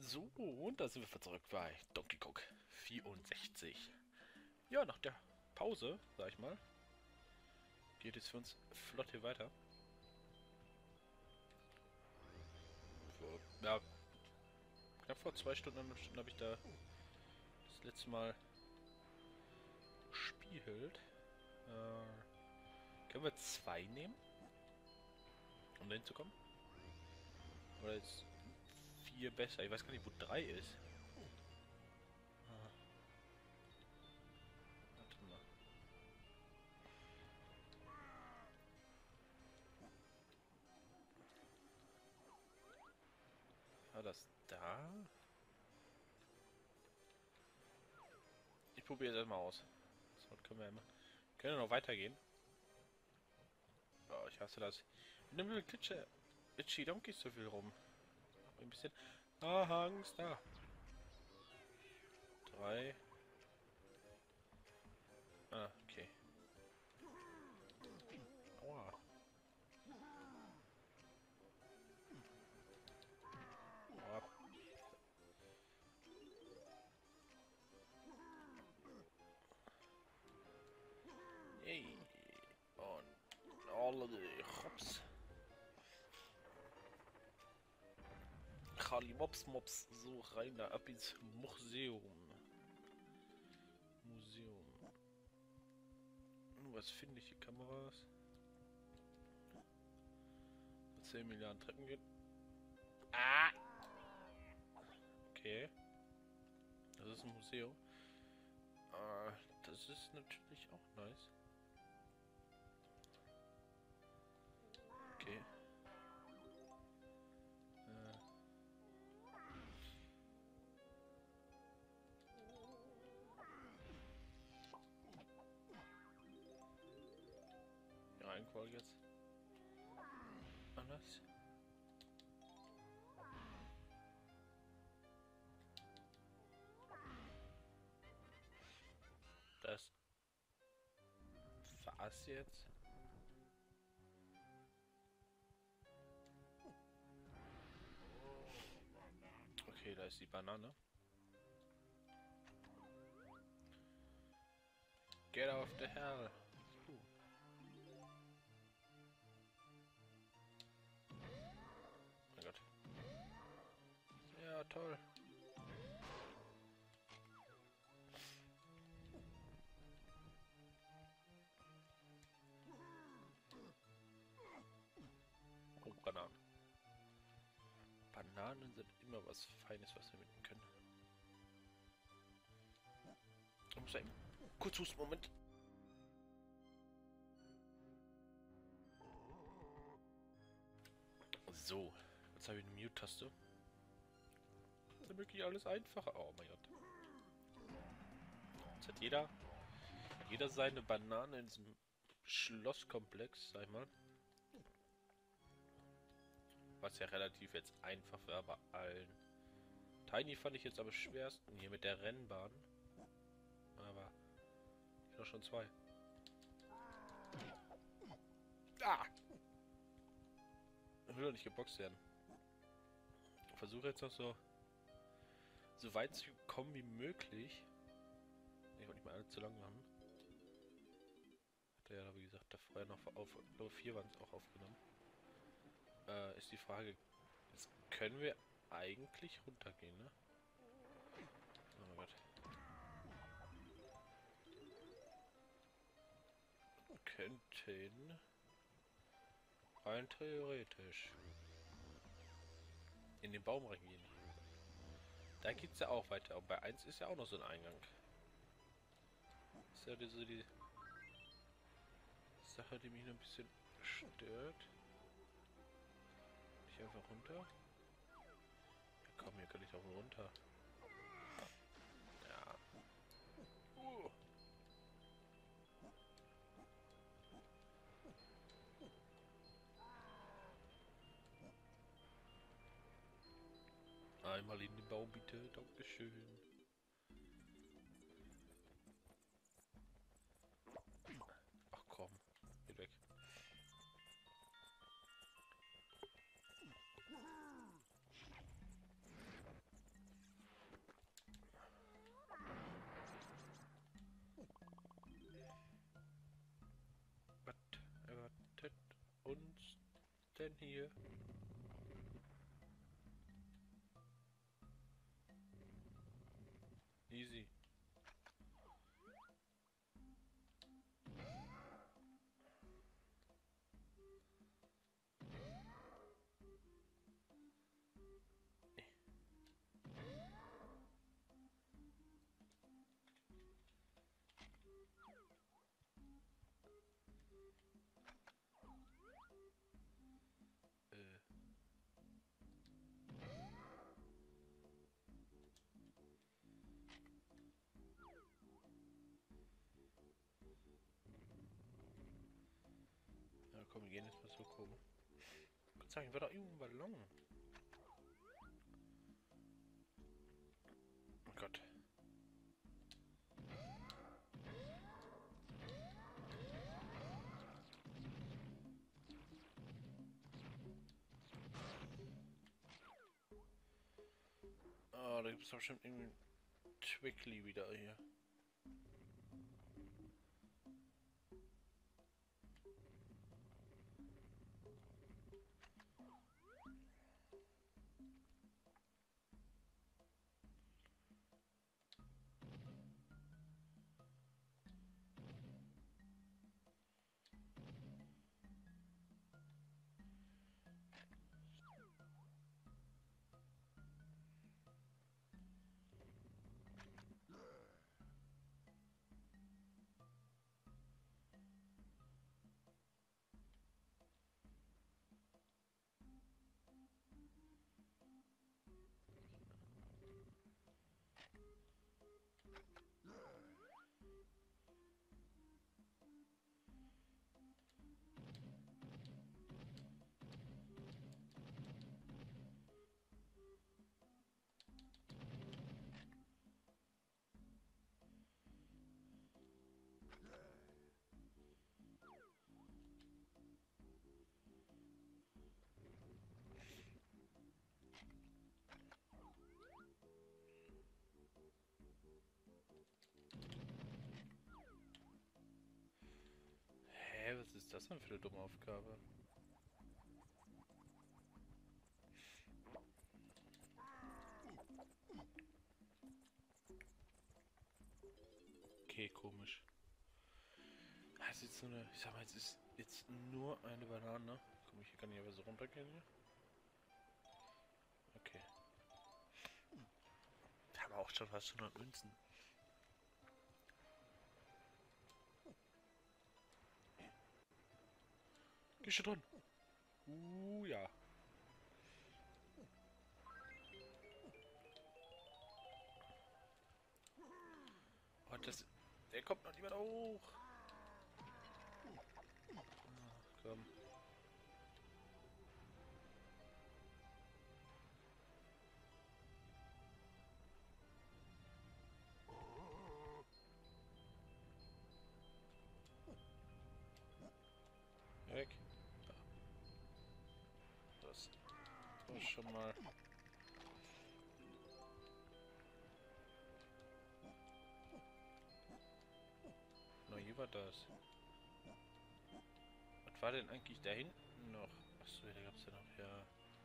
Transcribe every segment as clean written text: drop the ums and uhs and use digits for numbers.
So, und da sind wir zurück bei Donkey Kong 64. Ja, nach der Pause, sag ich mal, geht es für uns flott hier weiter. Ja, knapp vor 2 Stunden, 1,5 Stunden habe ich da das letzte Mal gespielt. Können wir 2 nehmen, um dahin zu kommen? Oder ist 4 besser? Ich weiß gar nicht, wo 3 ist. Warte mal. War das da? Ich probiere es erstmal aus. So, können wir immer. Können wir noch weitergehen? Oh, ich hasse das. Nimm mir Klitsche. Itchy Donkeys so viel rum. Ein bisschen. Ah, Angst da. 3. Ah, okay. Aua. Aua. Yay. Und alle die Hops. Charlie Mops. So rein da ab ins Museum. Was finde ich? Die Kameras. 10 Milliarden Treppen gehen. Ah! Okay. Das ist ein Museum. Das ist natürlich auch nice. Okay. Reihenfolge jetzt. Anders. Das war's jetzt. Okay, da ist die Banane. Get off the hell. Mein Gott. Ja, toll. Oh, Bananen. Bananen sind immer was Feines, was wir mitnehmen können. Ich muss einen kurz husten, Moment. So, jetzt habe ich eine Mute-Taste. Ist ja wirklich alles einfacher. Oh mein Gott. Jetzt hat jeder seine Banane in diesem Schlosskomplex, sag ich mal. Was ja relativ jetzt einfach wäre bei allen. Tiny fand ich jetzt am schwersten hier mit der Rennbahn. Aber ich noch schon 2. Ah! Ich will doch nicht geboxt werden. Ich versuche jetzt noch so weit zu kommen wie möglich. Ich wollte nicht mal alle zu lang machen. Hat er ja, wie gesagt, da vorher noch auf Level 4 waren es auch aufgenommen. Ist die Frage, jetzt können wir eigentlich runtergehen, ne? Oh mein Gott. Könnten rein theoretisch in den Baum reingehen. Da geht's ja auch weiter. Und bei 1 ist ja auch noch so ein Eingang. Das ist ja so die Sache, die mich noch ein bisschen stört. Ich einfach runter. Ja, komm, hier kann ich auch runter. Ja. Einmal in den Baum bitte, Dankeschön. Ach komm, geht weg. denn hier? Easy. Ja, komm, wir gehen jetzt mal so gucken. Gott sei Dank, war doch irgendwo ein Ballon. Oh Gott. Oh, da gibt es doch bestimmt irgendwie ein Twickly wieder hier. Hä, was ist das denn für eine dumme Aufgabe? Okay, komisch. Das ist jetzt so eine, ich sag mal, es ist jetzt nur eine Banane. Komm, hier kann ich aber so runtergehen hier. Okay. Da haben wir auch schon fast 100 Münzen. Geh schon dran. Ja. Oh, das... Der kommt noch nicht mehr hoch. Ach, komm. Weg. Das war schon mal... Na, hier war das. Was war denn eigentlich da hinten noch? Achso, da gab's ja noch... Ja...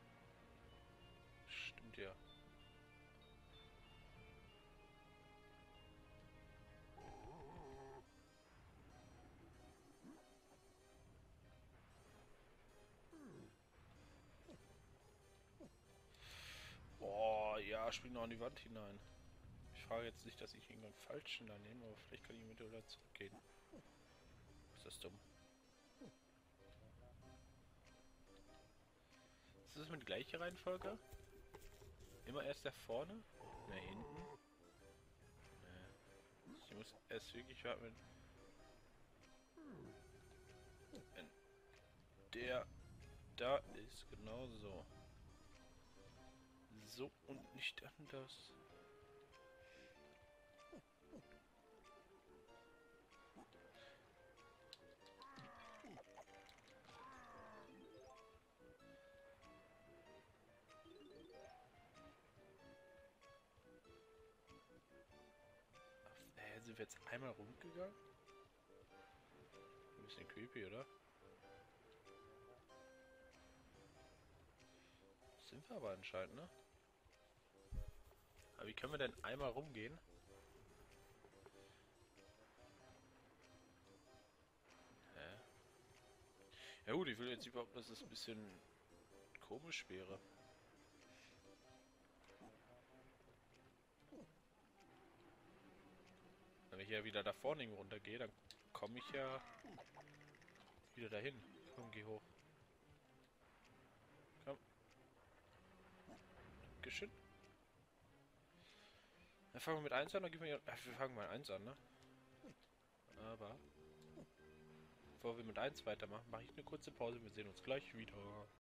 Stimmt ja. Oh, ja, spring noch an die Wand hinein. Ich frage jetzt nicht, dass ich irgendeinen falschen da nehme, aber vielleicht kann ich mit oder zurückgehen. Ist das dumm? Ist das immer die gleiche Reihenfolge? Immer erst da vorne? Da hinten? Nee. Ich muss erst wirklich warten, wenn der da ist. Genau so. So und nicht anders. Sind wir jetzt einmal rumgegangen? Ein bisschen creepy, oder? Sind wir aber anscheinend, ne? Aber wie können wir denn einmal rumgehen? Hä? Ja gut, ich will jetzt überhaupt, dass es ein bisschen komisch wäre. Wenn ich ja wieder da vorne runtergehe, dann komme ich ja wieder dahin. Komm, geh hoch. Komm. Dankeschön. Dann fangen wir mit 1 an, dann gehen wir... wir fangen mal 1 an, ne? Aber... Bevor wir mit 1 weitermachen, mache ich eine kurze Pause. Wir sehen uns gleich wieder.